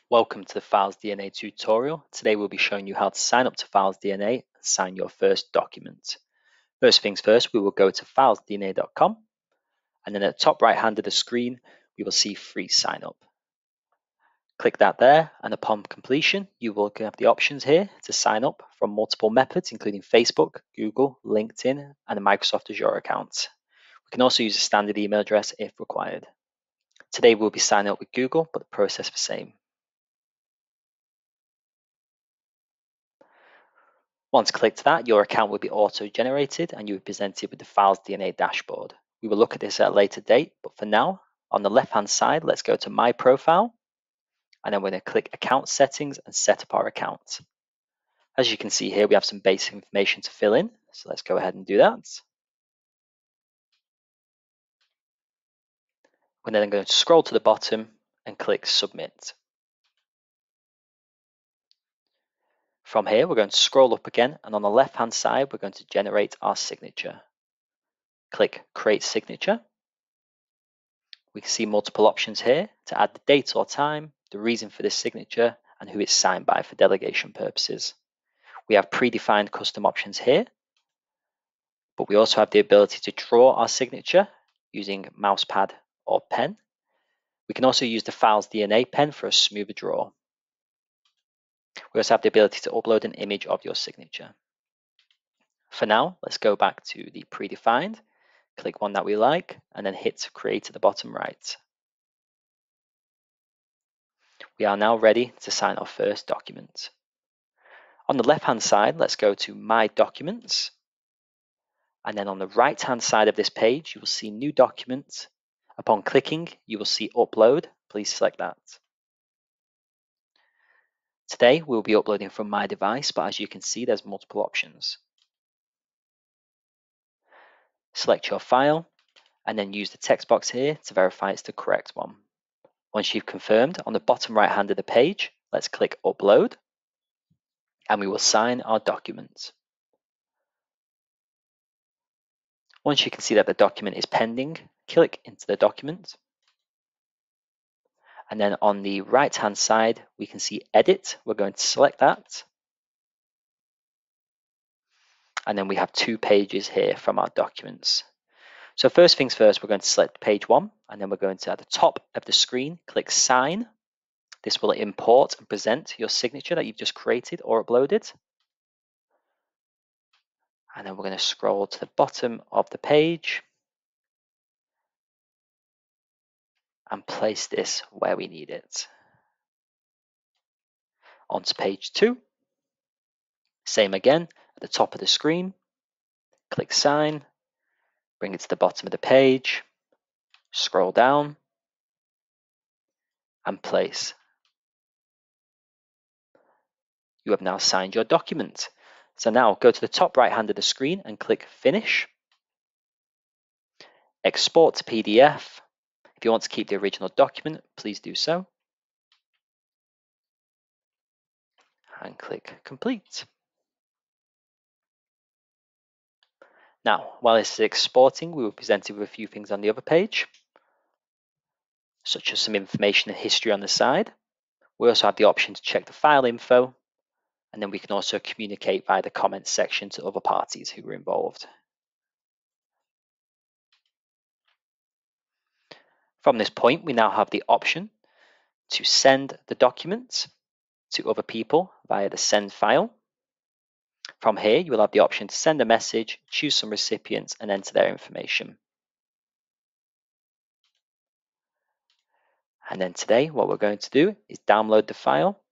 Welcome to the Files DNA tutorial. Today we'll be showing you how to sign up to Files DNA and sign your first document. First things first, we will go to filesdna.com and then at the top right hand of the screen, we will see free sign up. Click that there and upon completion, you will have the options here to sign up from multiple methods including Facebook, Google, LinkedIn and a Microsoft Azure account. We can also use a standard email address if required. Today we'll be signing up with Google, but the process is the same. Once clicked that, your account will be auto-generated and you will be presented with the Files DNA dashboard. We will look at this at a later date, but for now, on the left-hand side, let's go to My Profile, and then we're going to click Account Settings and set up our account. As you can see here, we have some basic information to fill in, so let's go ahead and do that. We're then going to scroll to the bottom and click Submit. From here, we're going to scroll up again, and on the left-hand side, we're going to generate our signature. Click Create Signature. We can see multiple options here to add the date or time, the reason for this signature, and who it's signed by for delegation purposes. We have predefined custom options here, but we also have the ability to draw our signature using mousepad or pen. We can also use the Files DNA pen for a smoother draw. We also have the ability to upload an image of your signature. For now, let's go back to the predefined, click one that we like, and then hit Create at the bottom right. We are now ready to sign our first document. On the left-hand side, let's go to My Documents. And then on the right-hand side of this page, you will see New Document. Upon clicking, you will see Upload. Please select that. Today, we'll be uploading from my device, but as you can see, there's multiple options. Select your file, and then use the text box here to verify it's the correct one. Once you've confirmed, on the bottom right-hand of the page, let's click Upload, and we will sign our document. Once you can see that the document is pending, click into the document. And then on the right-hand side, we can see Edit. We're going to select that. And then we have 2 pages here from our documents. So first things first, we're going to select page 1, and then we're going to, at the top of the screen, click Sign. This will import and present your signature that you've just created or uploaded. And then we're going to scroll to the bottom of the page and place this where we need it. Onto page 2. Same again, at the top of the screen, click Sign, bring it to the bottom of the page, scroll down, and place. You have now signed your document. So now go to the top right hand of the screen and click Finish. Export to PDF. If you want to keep the original document, please do so. And click Complete. Now, while this is exporting, we will present it with a few things on the other page, such as some information and history on the side. We also have the option to check the file info, and then we can also communicate via the comments section to other parties who were involved. From this point, we now have the option to send the documents to other people via the send file. From here, you will have the option to send a message, choose some recipients, and enter their information. And then today, what we're going to do is download the file.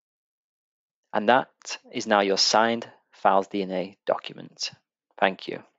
And that is now your signed Files DNA document. Thank you.